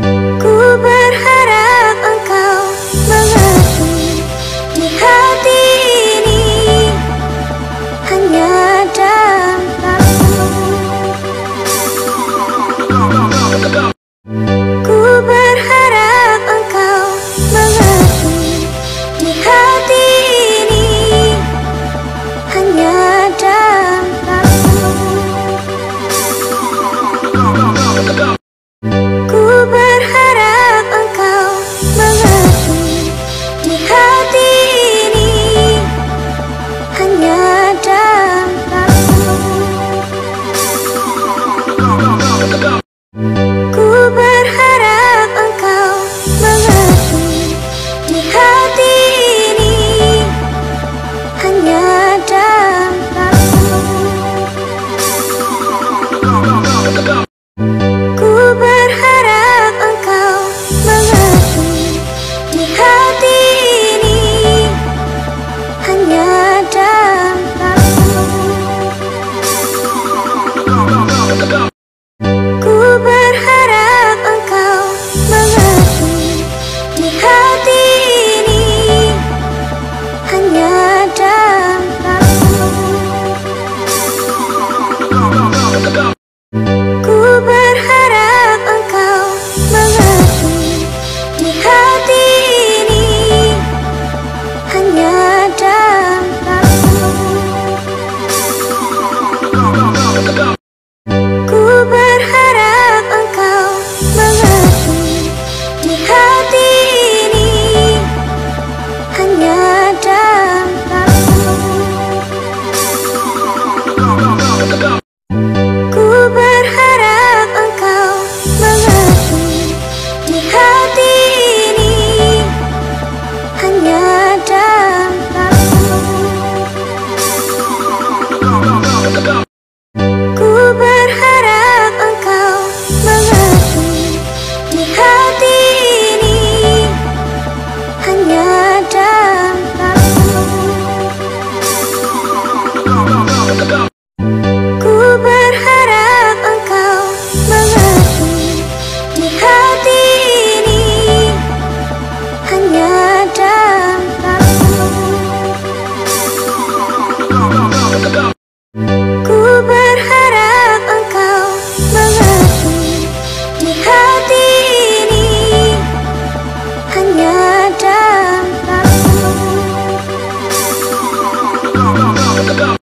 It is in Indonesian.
Ku berharap engkau mengerti, di hati ini hanya dampakmu. Ku berharap engkau mengerti, di hati ini hanya dampakmu. Ku berharap engkau mengerti, di hati ini hanya dampakmu. Ku berharap engkau mengerti, di hati ini hanya dampakmu. Ku berharap engkau mengerti, di hati ini hanya dampakmu. Ku berharap engkau mengerti, di hati ini hanya dampakmu. Ku berharap engkau mengerti, di hati ini hanya dampakmu. Ku berharap engkau mengerti, di hati ini hanya dampakmu. Ku berharap engkau mengerti, di hati ini hanya dampakmu. Ku berharap engkau mengerti, di hati ini hanya dampakmu. Ku berharap engkau mengerti, di hati ini hanya dampakmu. Ku berharap engkau mengerti, di hati ini hanya dampakmu.